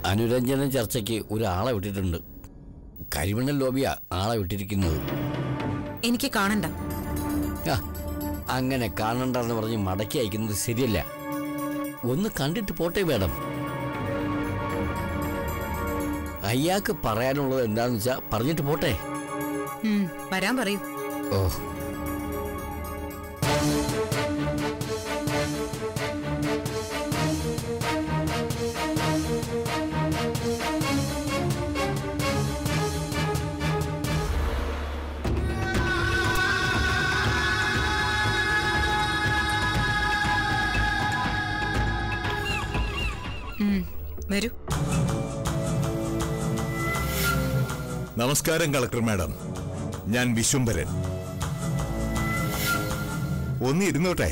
അനുരഞ്ജന ചർച്ചയ്ക്ക് ഒരാളെ വിട്ടിട്ടുണ്ട്. കരിമണ്ണൽ ലോബിയാ ആളെ വിട്ടിരിക്കുന്നത്. എനിക്ക് കാണണ്ട. അങ്ങനെ കാണണ്ടെന്ന് പറഞ്ഞ് മടക്കി അയക്കുന്നത് ശരിയല്ല. ഒന്ന് കണ്ടിട്ട് പോട്ടെ മേഡം. അയാൾക്ക് പറയാനുള്ളത് എന്താന്ന് വെച്ചാ പറഞ്ഞിട്ട് പോട്ടെ. വരാൻ പറയൂ. ഓ, വരൂ. നമസ്കാരം കളക്ടർ മാഡം, ഞാൻ വിശ്വംഭരൻ. ഒന്ന് ഇരുന്നോട്ടെ.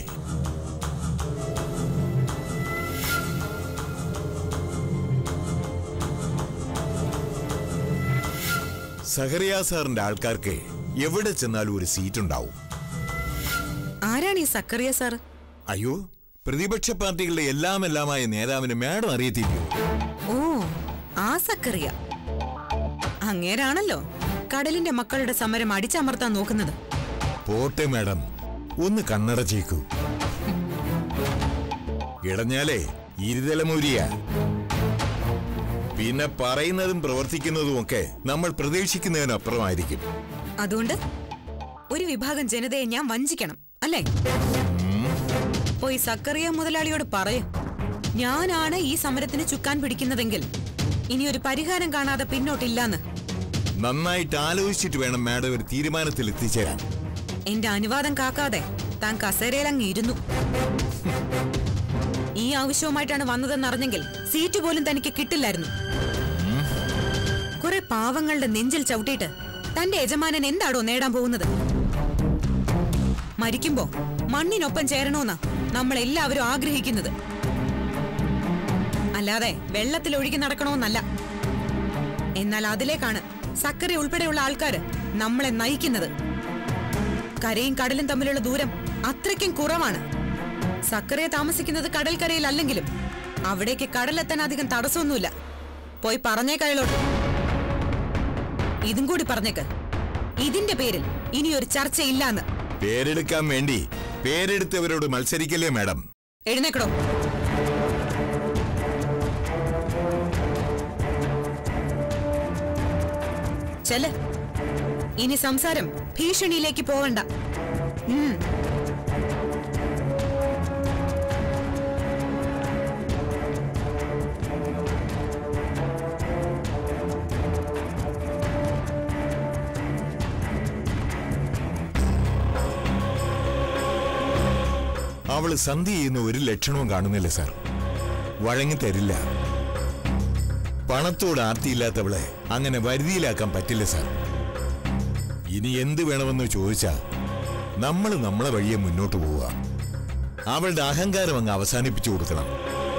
സഹറിയ സാറിന്റെ ആൾക്കാർക്ക് എവിടെ ചെന്നാലും ഒരു സീറ്റ് ഉണ്ടാവും. ആരാണ് ഈ സക്കറിയ സാർ? അയ്യോ, പ്രതിപക്ഷ പാർട്ടികളുടെ എല്ലാമായ നേതാവിന് മാഡം അറിയത്തില്ലയോ? ഓ, ആ സക്കറിയ. അങ്ങേരാണല്ലോ കടലിന്റെ മക്കളുടെ സമരം അടിച്ചമർത്താൻ നോക്കുന്നത്. പോട്ടെ മാഡം, ഒന്ന് കണ്ണടച്ചേക്കൂ. ഇടഞ്ഞാലേ ഇരുതലമൂരിയ. പിന്നെ പറയുന്നതും പ്രവർത്തിക്കുന്നതും ഒക്കെ നമ്മൾ പ്രതീക്ഷിക്കുന്നതിനപ്പുറമായിരിക്കും. അതുകൊണ്ട് ഒരു വിഭാഗം ജനതയെ ഞാൻ വഞ്ചിക്കണം അല്ലേ? പോയി സക്കറിയ മുതലാളിയോട് പറയും, ഞാനാണ് ഈ സമരത്തിന് ചുക്കാൻ പിടിക്കുന്നതെങ്കിൽ ഇനി ഒരു പരിഹാരം കാണാതെ പിന്നോട്ടില്ലാന്ന്. നന്നായിട്ട് ആലോചിച്ചിട്ട് വേണം മാഡം ഒരു തീരുമാനത്തിൽ എത്തിച്ചേരാൻ. എന്റെ അനുവാദം കാക്കാതെ താൻ കസേരയിൽ അങ്ങ് ഇരുന്നു. ഈ ആവശ്യവുമായിട്ടാണ് വന്നതെന്നറിഞ്ഞെങ്കിൽ സീറ്റ് പോലും തനിക്ക് കിട്ടില്ലായിരുന്നു. കുറെ പാവങ്ങളുടെ നെഞ്ചിൽ ചവിട്ടിയിട്ട് തന്റെ യജമാനൻ എന്താടോ നേടാൻ പോകുന്നത്? മരിക്കുമ്പോ മണ്ണിനൊപ്പം ചേരണമെന്നാ നമ്മളെല്ലാവരും ആഗ്രഹിക്കുന്നത്, അല്ലാതെ വെള്ളത്തിൽ ഒഴുകി നടക്കണമെന്നല്ല. എന്നാൽ അതിലേക്കാണ് സക്കറി ഉൾപ്പെടെയുള്ള ആൾക്കാര് നമ്മളെ നയിക്കുന്നത്. കരയും കടലും തമ്മിലുള്ള ദൂരം അത്രയ്ക്കും കുറവാണ്. സക്കറിയ താമസിക്കുന്നത് കടൽക്കരയിലല്ലെങ്കിലും അവിടേക്ക് കടലെത്താൻ അധികം തടസ്സമൊന്നുമില്ല. പോയി പറഞ്ഞേക്കയാളോട്ട്. ഇതും കൂടി പറഞ്ഞേക്ക്, ഇതിന്റെ പേരിൽ ഇനിയൊരു ചർച്ചയില്ലാന്ന്. പേരെടുക്കാൻ വേണ്ടി പേരെടുത്തവരോട് മത്സരിക്കല്ലേ മാഡം. എഴുന്നേക്കടോ. ചെല്. ഇനി സംസാരം ഭീഷണിയിലേക്ക് പോവണ്ട. അവള് സന്ധി ചെയ്യുന്ന ഒരു ലക്ഷണവും കാണുന്നില്ല സാർ. വഴങ്ങി തരില്ല. പണത്തോട് ആർത്തിയില്ലാത്തവളെ അങ്ങനെ വരുതിയിലാക്കാൻ പറ്റില്ല സാർ. ഇനി എന്ത് വേണമെന്ന് ചോദിച്ചാ നമ്മൾ നമ്മളെ വഴിയെ മുന്നോട്ട് പോവുക. അവളുടെ അഹങ്കാരം അങ്ങ് അവസാനിപ്പിച്ചു കൊടുക്കണം.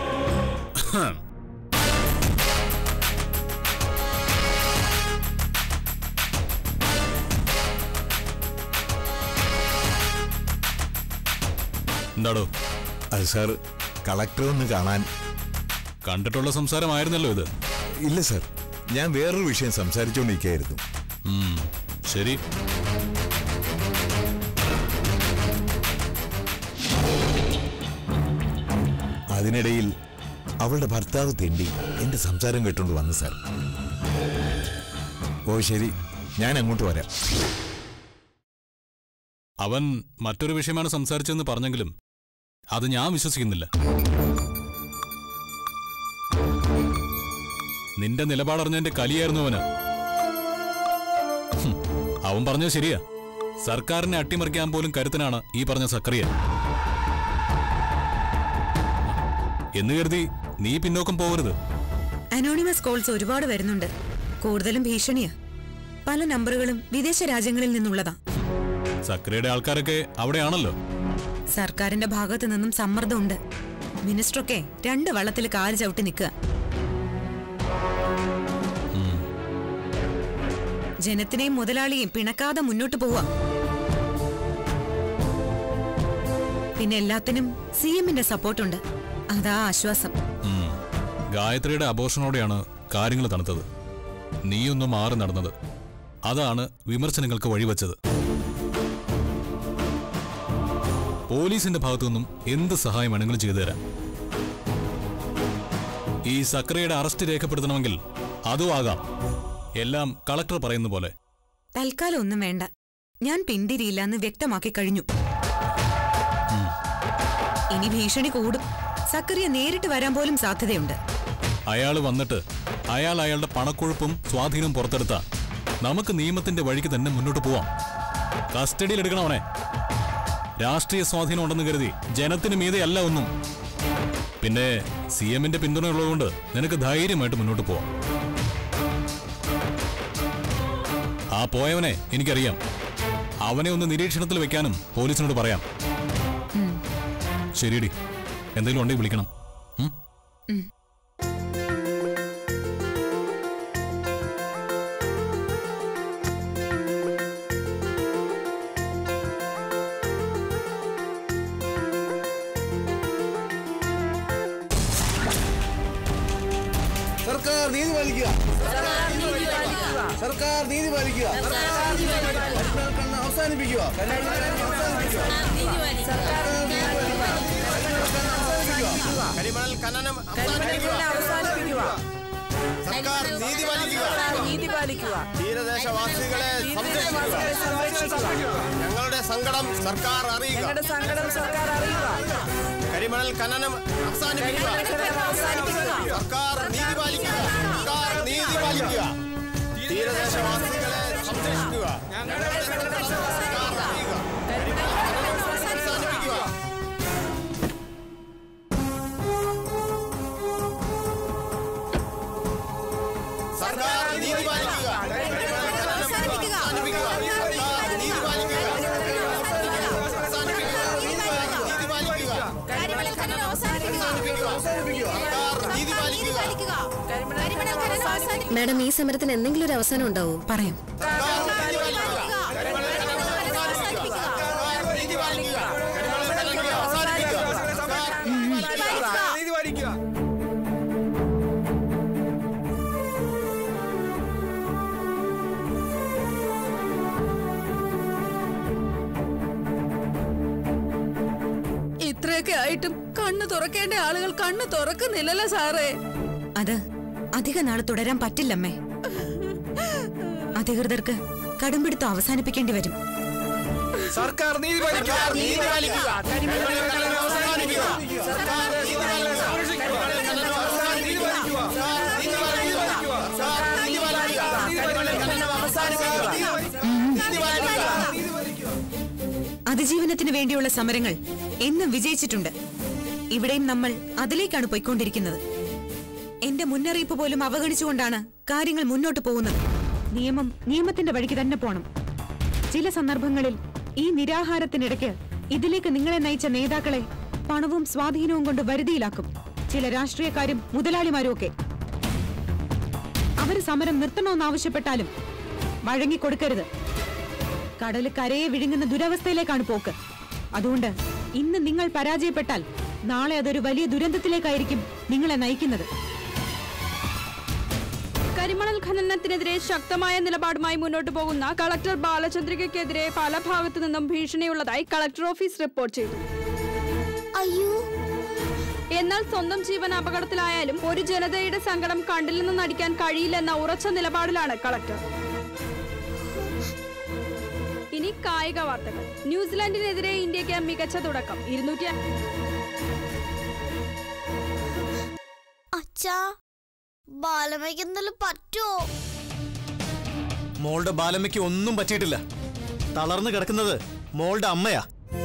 എന്താടോ? അത് സാർ, കളക്ടർ ഒന്ന് കാണാൻ. കണ്ടിട്ടുള്ള സംസാരമായിരുന്നല്ലോ ഇത്. ഇല്ല സാർ, ഞാൻ വേറൊരു വിഷയം സംസാരിച്ചുകൊണ്ടിരിക്കുകയായിരുന്നു. ശരി. അതിനിടയിൽ അവളുടെ ഭർത്താവ് തെണ്ടി എന്റെ സംസാരം കേട്ടോണ്ട് വന്നു സാർ. ഓ ശരി, ഞാൻ അങ്ങോട്ട് വരാം. അവൻ മറ്റൊരു വിഷയമാണ് സംസാരിച്ചതെന്ന് പറഞ്ഞെങ്കിലും അത് ഞാൻ വിശ്വസിക്കുന്നില്ല. നിന്റെ നിലപാടറിഞ്ഞതിന്റെ കലിയായിരുന്നു അവന്. അവൻ പറഞ്ഞത് ശരിയാ. സർക്കാരിനെ അട്ടിമറിക്കാൻ പോലും കരുത്തനാണ് ഈ പറഞ്ഞ സക്കറിയ. എന്ന് കരുതി നീ പിന്നോക്കം പോകരുത്. അനോണിമസ് കോൾസ് ഒരുപാട് വരുന്നുണ്ട്. കൂടുതലും ഭീഷണിയാ. പല നമ്പറുകളും വിദേശ രാജ്യങ്ങളിൽ നിന്നുള്ളതാ. സക്കറിയുടെ ആൾക്കാരൊക്കെ അവിടെയാണല്ലോ. സർക്കാരിന്റെ ഭാഗത്തു നിന്നും സമ്മർദ്ദമുണ്ട്. മിനിസ്റ്ററൊക്കെ 2 വള്ളത്തിൽ കാല് ചവിട്ടി നിൽക്കുക. ജനത്തിനെയും മുതലാളിയെയും പിണക്കാതെ മുന്നോട്ട് പോവാ. പിന്നെ എല്ലാത്തിനും CM-ന്റെ സപ്പോർട്ടുണ്ട്. അതാ ആശ്വാസം. ഗായത്രിയുടെ അബോഷനോടെയാണ് കാര്യങ്ങൾ തണുത്തത്. നീയൊന്ന് മാറി നടന്നത്. അതാണ് വിമർശനങ്ങൾക്ക് വഴിവെച്ചത്. പോലീസിന്റെ ഭാഗത്തുനിന്നും എന്ത് സഹായം വേണമെങ്കിലും ചെയ്തു തരാം. ഈ സക്രിയയുടെ അറസ്റ്റ് രേഖപ്പെടുത്തണമെങ്കിൽ അതും ആകാം. എല്ലാം കളക്ടർ പറയുന്ന പോലെ. തൽക്കാലം ഒന്നും വേണ്ട. ഞാൻ പിന്തിരിയില്ലെന്ന് വ്യക്തമാക്കി കഴിഞ്ഞു. ഇനി ഭീഷണി കൂടും. സക്കറിയ നേരിട്ട് വരാൻ പോലും സാധ്യതയുണ്ട്. അയാൾ വന്നിട്ട് അയാളുടെ പണക്കൊഴുപ്പും സ്വാധീനവും പുറത്തെടുത്ത നമുക്ക് നിയമത്തിന്റെ വഴിക്ക് തന്നെ മുന്നോട്ട് പോവാം. കസ്റ്റഡിയിൽ എടുക്കണവനെ. രാഷ്ട്രീയ സ്വാധീനം ഉണ്ടെന്ന് കരുതി ജനത്തിന് മീതെയല്ല ഒന്നും. പിന്നെ CM-ന്റെ പിന്തുണയുള്ളതുകൊണ്ട് നിനക്ക് ധൈര്യമായിട്ട് മുന്നോട്ട് പോവാം. ആ പോയവനെ എനിക്കറിയാം. അവനെ ഒന്ന് നിരീക്ഷണത്തിൽ വെക്കാനും പോലീസിനോട് പറയാം. ശരിയടി, എന്തെങ്കിലും ഉണ്ടെങ്കിൽ വിളിക്കണം. സർക്കാർ നീതി പാലിക്കുക. സർക്കാർ നീതി പാലിക്കുക. അവസാനിപ്പിക്കുക. കരിമണൽ ഖനനം അവസാനിപ്പിക്കുക. സർക്കാർ നീതി പാലിക്കുക. തീരദേശവാസികളെ സംരക്ഷിക്കുക. ഞങ്ങളുടെ സങ്കടം സർക്കാർ അറിയുക. കരിമണൽ ഖനനം അവസാനിപ്പിക്കുക. സർക്കാർ നീതി പാലിക്കുക. സർക്കാർ നീതി പാലിക്കുക. തീരദേശവാസികളെ സംരക്ഷിക്കുക. ഞങ്ങളുടെ സങ്കടം സർക്കാർ അറിയുക. കരിമണൽ ഖനനം അവസാനിപ്പിക്കുക. സർക്കാർ നീതി പാലിക്കുക. കരിമണൽ ഖനനം അവസാനിപ്പിക്കുക. സർക്കാർ നീതി പാലിക്കുക. മാഡം, ഈ സമരത്തിന് എന്തെങ്കിലും ഒരു അവസാനം ഉണ്ടാവോ? പറയാം. ഇത്രയൊക്കെ ആയിട്ടും കണ്ണു തുറക്കേണ്ട ആളുകൾ കണ്ണു തുറക്കുന്നില്ലല്ലോ സാറേ. അത് അധിക നാൾ തുടരാൻ പറ്റില്ലമ്മേ. അധികൃതർക്ക് കടുംപിടുത്തം അവസാനിപ്പിക്കേണ്ടി വരും. സർക്കാർ നീതി പാലിക്കുക. അതിജീവനത്തിന് വേണ്ടിയുള്ള സമരങ്ങൾ എന്നും വിജയിച്ചിട്ടുണ്ട്. ഇവിടെയും നമ്മൾ അതിലേക്കാണ് പോയിക്കൊണ്ടിരിക്കുന്നത്. എന്റെ മുന്നറിയിപ്പ് പോലും അവഗണിച്ചുകൊണ്ടാണ് കാര്യങ്ങൾ മുന്നോട്ട് പോകുന്നത്. നിയമത്തിന്റെ വഴിക്ക് തന്നെ പോണം. ചില സന്ദർഭങ്ങളിൽ ഈ നിരാഹാരത്തിനിടയ്ക്ക് ഇതിലേക്ക് നിങ്ങളെ നയിച്ച നേതാക്കളെ പണവും സ്വാധീനവും കൊണ്ട് വരുതിയിലാക്കും. ചില രാഷ്ട്രീയക്കാരും മുതലാളിമാരും ഒക്കെ. അവര് സമരം നിർത്തണമെന്നാവശ്യപ്പെട്ടാലും വഴങ്ങിക്കൊടുക്കരുത്. കടല് കരയെ വിഴുങ്ങുന്ന ദുരവസ്ഥയിലേക്കാണ് പോക്ക്. അതുകൊണ്ട് ഇന്ന് നിങ്ങൾ പരാജയപ്പെട്ടാൽ നാളെ അതൊരു വലിയ ദുരന്തത്തിലേക്കായിരിക്കും നിങ്ങളെ നയിക്കുന്നത്. കരിമണൽ ഖനനത്തിനെതിരെ ശക്തമായ നിലപാടുമായി മുന്നോട്ട് പോകുന്ന കളക്ടർ ബാലചന്ദ്രികയ്ക്കെതിരെ പല ഭാഗത്തു നിന്നും ഭീഷണിയുള്ളതായി കളക്ടർ ഓഫീസ് റിപ്പോർട്ട് ചെയ്തു. എന്നാൽ സ്വന്തം ജീവൻ അപകടത്തിലായാലും ഒരു ജനതയുടെ സങ്കടം കണ്ടില്ലെന്ന് നടിക്കാൻ കഴിയില്ലെന്ന ഉറച്ച നിലപാടിലാണ് കളക്ടർ. ഇനി കായിക വാർത്തകൾ. ന്യൂസിലാൻഡിനെതിരെ ഇന്ത്യക്ക് മികച്ച തുടക്കം. 200 ബാലമ്മയ്ക്ക് എന്തെങ്കിലും പറ്റുമോ? മോളുടെ ബാലമ്മയ്ക്ക് ഒന്നും പറ്റിയിട്ടില്ല. തളർന്നു കിടക്കുന്നത് മോളുടെ അമ്മയാ.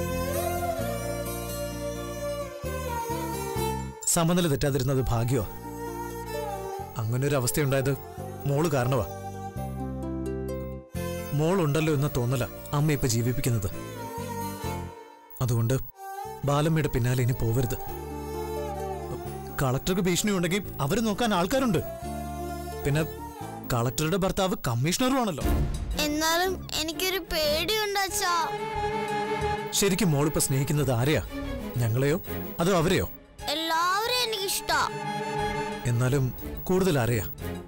സമനില തെറ്റാതിരുന്നത് ഭാഗ്യമാ. അങ്ങനൊരു അവസ്ഥയുണ്ടായത് മോള് കാരണമാ. മോളുണ്ടല്ലോ എന്ന തോന്നല അമ്മ ഇപ്പൊ ജീവിപ്പിക്കുന്നത്. അതുകൊണ്ട് ബാലമ്മയുടെ പിന്നാലെ ഇനി പോവരുത്. കളക്ടർക്ക് ഭീഷണി ഉണ്ടെങ്കിൽ അവര് നോക്കാൻ ആൾക്കാരുണ്ട്. പിന്നെ കളക്ടറുടെ ഭർത്താവ് കമ്മീഷണറും ആണല്ലോ. എന്നാലും എനിക്കൊരു പേടിയുണ്ട് അച്ഛാ. ശരിക്കും മോളിപ്പോ സ്നേഹിക്കുന്നത് ആരെയാ? ഞങ്ങളെയോ അതോ അവരെയോ? എല്ലാവരും എനിക്കിഷ്ടാ. എന്നാലും കൂടുതൽ അറിയാ.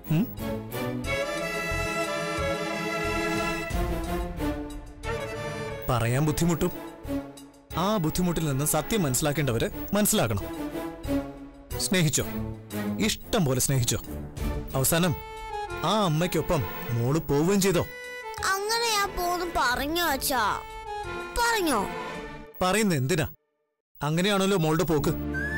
പറയാൻ ബുദ്ധിമുട്ടും. ആ ബുദ്ധിമുട്ടിൽ നിന്ന് സത്യം മനസ്സിലാക്കേണ്ടവര് മനസ്സിലാക്കണം. സ്നേഹിച്ചോ, ഇഷ്ടം പോലെ സ്നേഹിച്ചോ. അവസാനം ആ അമ്മയ്ക്കൊപ്പം മോള് പോവുകയും ചെയ്തോ? അങ്ങനെയാ പോന്ന് പറഞ്ഞോ അച്ഛാ? പറഞ്ഞോ? പറയുന്ന എന്തിനാ? അങ്ങനെയാണല്ലോ മോളുടെ പോക്ക്.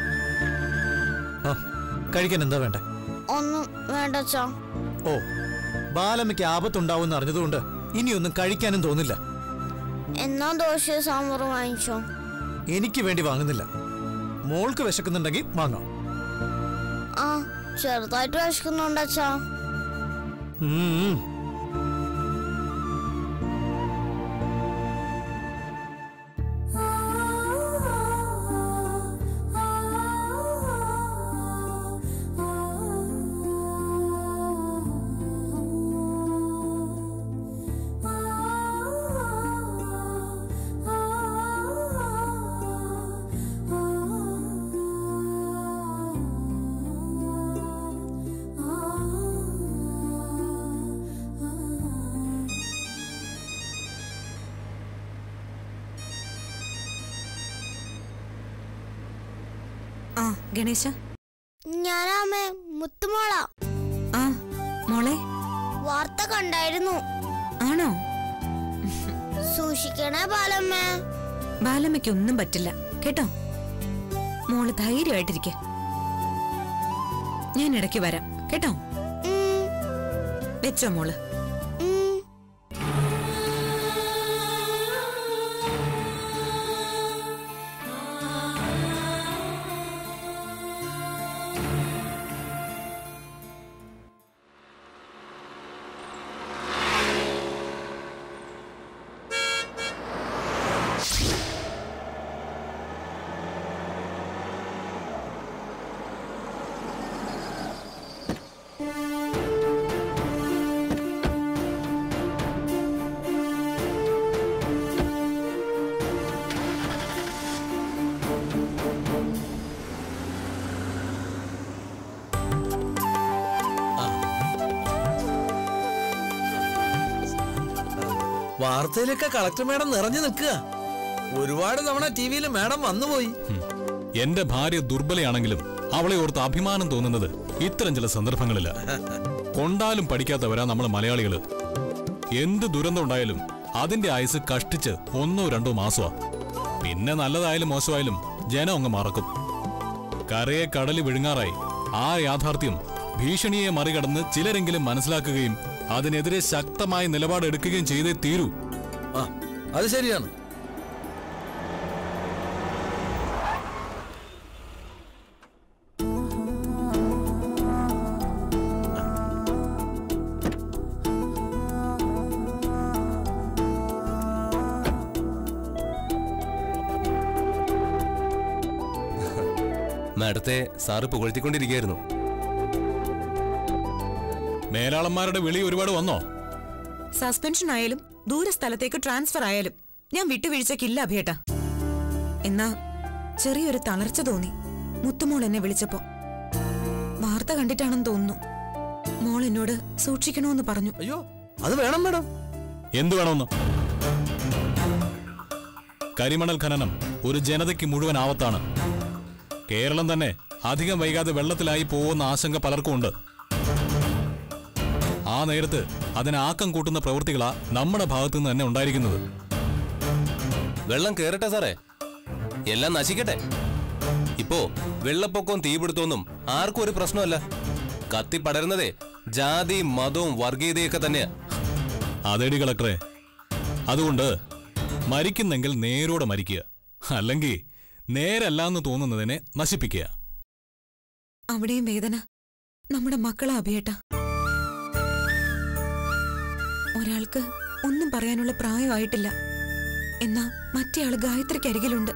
ആ, കഴിക്കാൻ എന്താ വേണ്ടേ? ഒന്നും വേണ്ട അച്ഛാ. ഓ, ബാലമ്മയ്ക്ക് ആപത്തുണ്ടാവും അറിഞ്ഞതുകൊണ്ട് ഇനിയൊന്നും കഴിക്കാനും തോന്നില്ല. എന്നാ ദോശ സാമ്പാറും വാങ്ങിച്ചോ. എനിക്ക് വേണ്ടി വാങ്ങുന്നില്ല. മോൾക്ക് വിശക്കുന്നുണ്ടെങ്കിൽ വാങ്ങാം. ആ, ചെറുതായിട്ട് വിശക്കുന്നുണ്ട് അച്ഛാ. ഗണേശ, ഞാനാമേ മുത്തുമോള. ആ മോളെ, വാർത്ത കണ്ടായിരുന്നു. ആണോ? സൂക്ഷിക്കണേ ബാലമ്മേ. ബാലമ്മയ്ക്കൊന്നും പറ്റില്ല കേട്ടോ. മോള് ധൈര്യമായിട്ടിരിക്കെ. ഞാൻ ഇടയ്ക്ക് വരാം കേട്ടോ. വെച്ചോ മോള്. വാർത്തയിലൊക്കെ കളക്ടർ മാഡം നിറഞ്ഞു നിൽക്കുക. ഒരുപാട് തവണ ടിവിയിൽ മാഡം വന്നുപോയി. എന്റെ ഭാര്യ ദുർബലയാണെങ്കിലും അവളെ ഓർത്ത് അഭിമാനം തോന്നുന്നത് ഇത്തരം ചില സന്ദർഭങ്ങളില്ല. കൊണ്ടാലും പഠിക്കാത്തവരാ നമ്മൾ മലയാളികള്. എന്ത് ദുരന്തം ഉണ്ടായാലും അതിന്റെ ആയുസ് കഷ്ടിച്ച് 1-2 മാസമാ. പിന്നെ നല്ലതായാലും മോശമായാലും ജനം അങ്ങ് മറക്കും. കരയെ കടല് വിഴുങ്ങാറായി. ആ യാഥാർത്ഥ്യം ഭീഷണിയെ മറികടന്ന് ചിലരെങ്കിലും മനസ്സിലാക്കുകയും അതിനെതിരെ ശക്തമായ നിലപാടെടുക്കുകയും ചെയ്തേ തീരൂ. അത് ശരിയാണ്. മാഡത്തെ സാറ് പുകഴ്ത്തിക്കൊണ്ടിരിക്കുകയായിരുന്നു. മേലാളന്മാരുടെ വിളി ഒരുപാട് വന്നോ? സസ്പെൻഷൻ ആയാലും ദൂരസ്ഥലത്തേക്ക് ട്രാൻസ്ഫർ ആയാലും ഞാൻ വിട്ടുവീഴ്ചക്കില്ല അഭിയേട്ടാ. എന്നാ ചെറിയൊരു തളർച്ച തോന്നി മുത്തുമോൾ എന്നെ വിളിച്ചപ്പോ. വാർത്ത കണ്ടിട്ടാണെന്ന് തോന്നുന്നു. മോൾ എന്നോട് സൂക്ഷിക്കണമെന്ന് പറഞ്ഞു. അയ്യോ, അത് വേണം മേഡം. എന്തു വേണമെന്ന്? കരിമണൽ ഖനനം ഒരു ജനതയ്ക്ക് മുഴുവൻ ആപത്താണ്. കേരളം തന്നെ അധികം വൈകാതെ വെള്ളത്തിലായി പോകുന്ന ആശങ്ക പലർക്കും ഉണ്ട്. ആ നേരത്ത് അതിന് ആക്കം കൂട്ടുന്ന പ്രവൃത്തികളാ നമ്മുടെ ഭാഗത്തു നിന്ന് തന്നെ ഉണ്ടായിരിക്കുന്നത്. വെള്ളം കേറട്ടെ സാറേ, എല്ലാം നശിക്കട്ടെ. ഇപ്പോ വെള്ളപ്പൊക്കവും തീപിടുത്തമൊന്നും ആർക്കും ഒരു പ്രശ്നമല്ല. കത്തിപ്പടരുന്നതേ ജാതി മതവും വർഗീയതയൊക്കെ തന്നെയാ. അതേടി കളക്ടറെ, അതുകൊണ്ട് മരിക്കുന്നെങ്കിൽ നേരോടെ മരിക്കുക, അല്ലെങ്കിൽ നേരല്ലാന്ന് തോന്നുന്നതിനെ നശിപ്പിക്കുക. അവിടെയും വേദന നമ്മുടെ മക്കളാ അഭിയേട്ട. ഒരാൾക്ക് ഒന്നും പറയാനുള്ള പ്രായമായിട്ടില്ല. എന്നാ മറ്റേയാള് ഗായത്രിക്കരികിലുണ്ട്.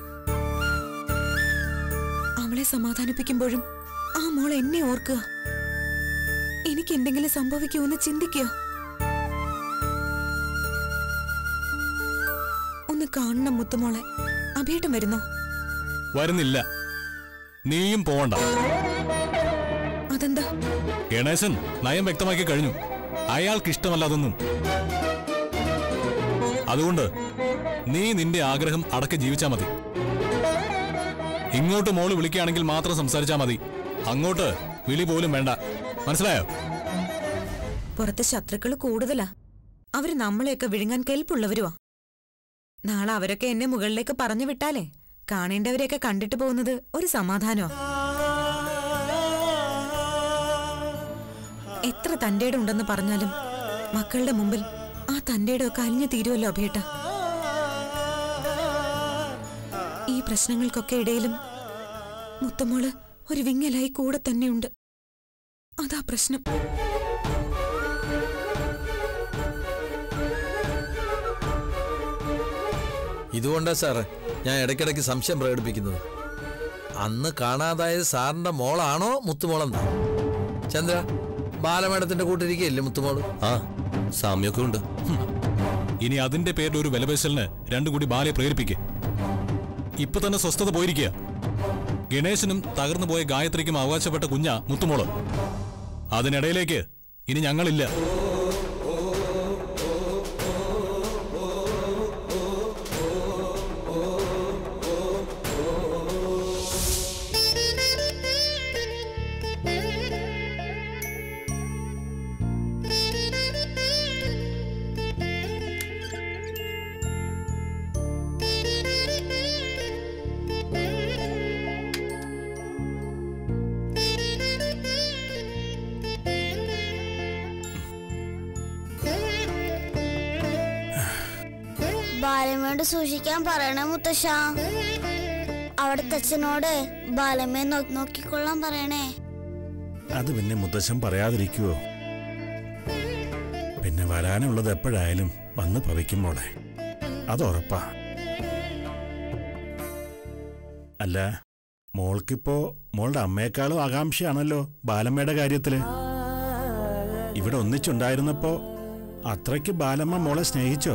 അവളെ സമാധാനിപ്പിക്കുമ്പോഴും ആ മോൾ എന്നെ ഓർക്കുക. എനിക്ക് എന്തെങ്കിലും സംഭവിക്കുമെന്ന് ചിന്തിക്കുക. ഒന്ന് കാണണം മുത്തുമോളെ. അഭിയേട്ടൻ വരുന്നോ? വരുന്നില്ല. നീയും പോവണ്ട. അതെന്താ? ഗണേശൻ നയം വ്യക്തമാക്കി കഴിഞ്ഞു. അയാൾക്ക് ഇഷ്ടമല്ലാതൊന്നും. അതുകൊണ്ട് നീ നിന്റെ ആഗ്രഹം അടക്കി ജീവിച്ചാ മതി. ഇങ്ങോട്ട് മോള് വിളിക്കുകയാണെങ്കിൽ മാത്രം സംസാരിച്ചാ മതി. അങ്ങോട്ട് വിളി പോലും വേണ്ട. മനസ്സിലായോ? പുറത്ത് ശത്രുക്കൾ കൂടുതലാ. അവര് നമ്മളെയൊക്കെ വിഴുങ്ങാൻ കെൽപ്പുള്ളവരുവാ. നാളെ അവരൊക്കെ എന്നെ മുകളിലേക്ക് പറഞ്ഞു വിട്ടാലേ കാണേണ്ടവരെയൊക്കെ കണ്ടിട്ട് പോകുന്നത് ഒരു സമാധാനമാ. എത്ര തന്റേടെ ഉണ്ടെന്ന് പറഞ്ഞാലും മക്കളുടെ മുമ്പിൽ ആ തന്റേടെ ഒക്കെ അലിഞ്ഞു തീരുമല്ലോ അഭിയേട്ട. ഈ പ്രശ്നങ്ങൾക്കൊക്കെ ഇടയിലും മുത്തമ്മോള് ഒരു വിങ്ങലായി കൂടെ തന്നെയുണ്ട്. അതാ പ്രശ്നം. ഇതുകൊണ്ടാ സാറേ ഞാൻ ഇടയ്ക്കിടയ്ക്ക് സംശയം പ്രകടിപ്പിക്കുന്നത്. അന്ന് കാണാതായത് സാറിന്റെ മോളാണോ മുത്തുമോളെന്നാ? ചന്ദ്ര, ബാലമേടത്തിന്റെ കൂട്ടിരിക്കുകയല്ലേ മുത്തുമോള്? ആ, സാമ്യമൊക്കെ ഉണ്ട്. ഇനി അതിന്റെ പേരിൽ ഒരു വിലപേശലിന് രണ്ടും കൂടി ബാലയെ പ്രേരിപ്പിക്കുക. ഇപ്പൊ തന്നെ സ്വസ്ഥത പോയിരിക്കുക. ഗണേശനും തകർന്നു പോയ ഗായത്രിക്കും അവകാശപ്പെട്ട കുഞ്ഞാ മുത്തുമോള്. അതിനിടയിലേക്ക് ഇനി ഞങ്ങളില്ല. ബാലമ്മയോട് സൂക്ഷിക്കാൻ പറയണേ മുത്തശ്ശ. അവിടുത്തെ അച്ഛനോട് ബാലമ്മയെ നോക്കിക്കൊള്ളാൻ പറയണേ. അത് പിന്നെ മുത്തശ്ശൻ പറയാതിരിക്കുവോ? പിന്നെ വരാനുള്ളത് എപ്പോഴായാലും വന്ന് ഭവിക്കും മോളെ, അതുറപ്പാ. അല്ല, മോൾക്കിപ്പോ മോളുടെ അമ്മയെക്കാളും ആകാംക്ഷയാണല്ലോ ബാലമ്മയുടെ കാര്യത്തില്. ഇവിടെ ഒന്നിച്ചുണ്ടായിരുന്നപ്പോ അത്രയ്ക്ക് ബാലമ്മ മോളെ സ്നേഹിച്ചോ?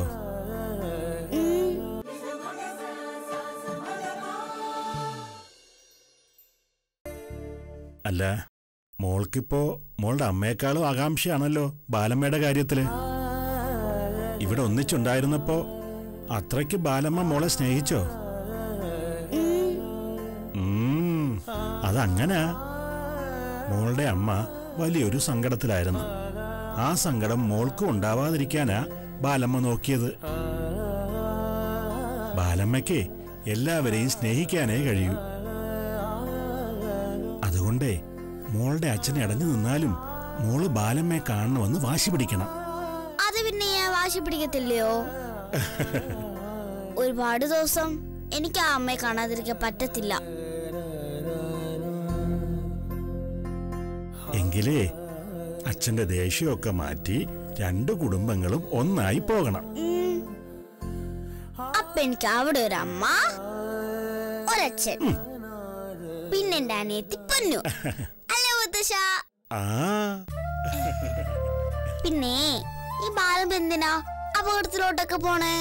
അല്ല, മോൾക്കിപ്പോ മോളുടെ അമ്മയെക്കാളും ആകാംക്ഷയാണല്ലോ ബാലമ്മയുടെ കാര്യത്തില്. ഇവിടെ ഒന്നിച്ചുണ്ടായിരുന്നപ്പോ അത്രയ്ക്ക് ബാലമ്മ മോളെ സ്നേഹിച്ചോ? അതങ്ങനെ. മോളുടെ അമ്മ വലിയൊരു സങ്കടത്തിലായിരുന്നു. ആ സങ്കടം മോൾക്കും ഉണ്ടാവാതിരിക്കാനാ ബാലമ്മ നോക്കിയത്. ബാലമ്മയ്ക്ക് എല്ലാവരെയും സ്നേഹിക്കാനേ കഴിയൂ. അതുകൊണ്ടേ മോളുടെ അച്ഛനെ അടഞ്ഞു നിന്നാലും മോള് ബാലമ്മയെ കാണണമെന്ന് വാശി പിടിക്കണം. അത് പിന്നെ ഞാൻ വാശി പിടിക്കത്തില്ലയോ? ഒരുപാട് ദിവസം എനിക്ക് ആ അമ്മയെ കാണാതിരിക്കാൻ പറ്റത്തില്ല. എങ്കിലേ അച്ഛന്റെ ദേഷ്യമൊക്കെ മാറ്റി രണ്ടു കുടുംബങ്ങളും ഒന്നായി പോകണം. അപ്പൊ എനിക്ക് അവിടെ ഒരു അമ്മ, ഒരച്ഛൻ, പിന്നെ എന്റെ അനിയത്തി പൊന്നു. അല്ലേ മുത്തശ്ശ? പിന്നെ ഈ ബാലം എന്തിനാ അപകടത്തിലോട്ടൊക്കെ പോണേ?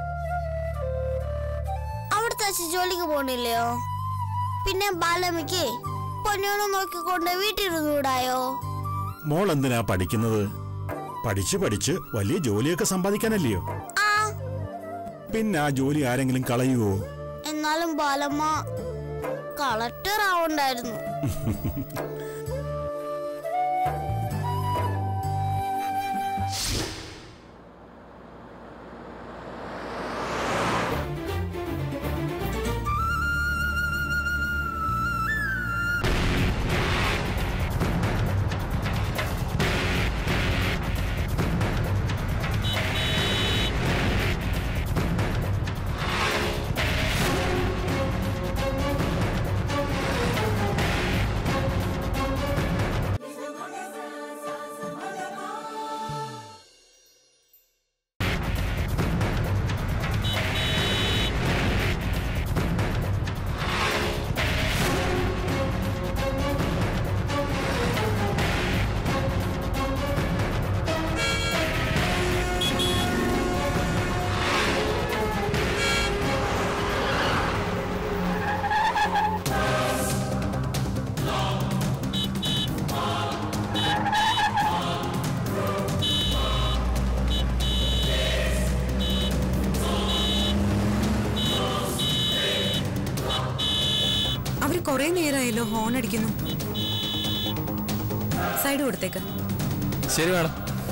അവിടുത്തെ അച്ഛൻ ജോലിക്ക് പോണില്ലയോ? പിന്നെ ബാലമ്മയ്ക്ക് പൊന്നോണം നോക്കിക്കൊണ്ട് വീട്ടിലിരുന്നൂടായോ? മോൾ എന്തിനാ പഠിക്കുന്നത്? പഠിച്ച് പഠിച്ച് വലിയ ജോലിയൊക്കെ സമ്പാദിക്കാനല്ലയോ? പിന്നെ ആ ജോലി ആരെങ്കിലും കളയുവോ? എന്നാലും ബാലമ്മ കളക്ടർ ആവണ്ടായിരുന്നു. കുറെ നേരമായല്ലോ ഹോൺ അടിക്കുന്നു. സൈഡ് കൊടുത്തേക്ക്. ശരി മാഡം.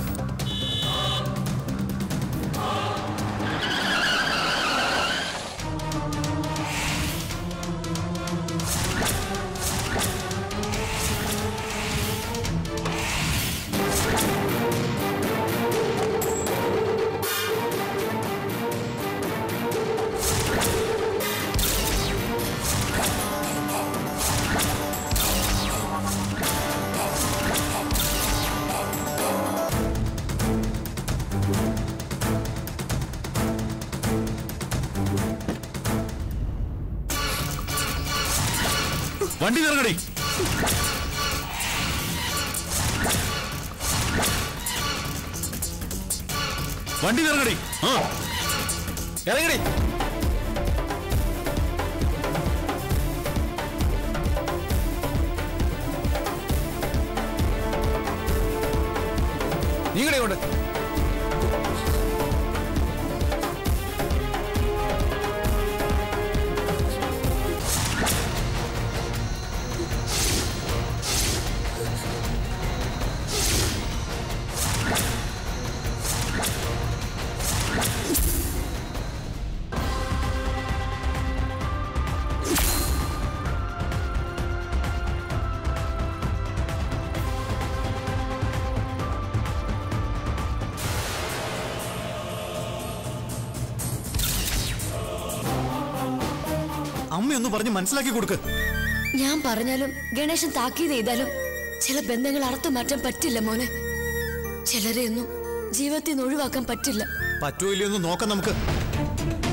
വണ്ടി ഇറങ്ങടി. വണ്ടി ഇറങ്ങടി. ഇറങ്ങടി. നീങ്ങടെ കൊണ്ട്. അമ്മയൊന്ന് പറഞ്ഞ് മനസ്സിലാക്കി കൊടുക്ക്. ഞാൻ പറഞ്ഞാലും ഗണേശൻ താക്കീത് ചെയ്താലും ചില ബന്ധങ്ങൾ അറുത്തു മാറ്റാൻ പറ്റില്ല മോനെ. ചിലരെയൊന്നും ജീവിതത്തിൽ നിന്ന് ഒഴിവാക്കാൻ പറ്റില്ല. പറ്റൂ ഇല്ലയൊന്നും നോക്കാം നമുക്ക്.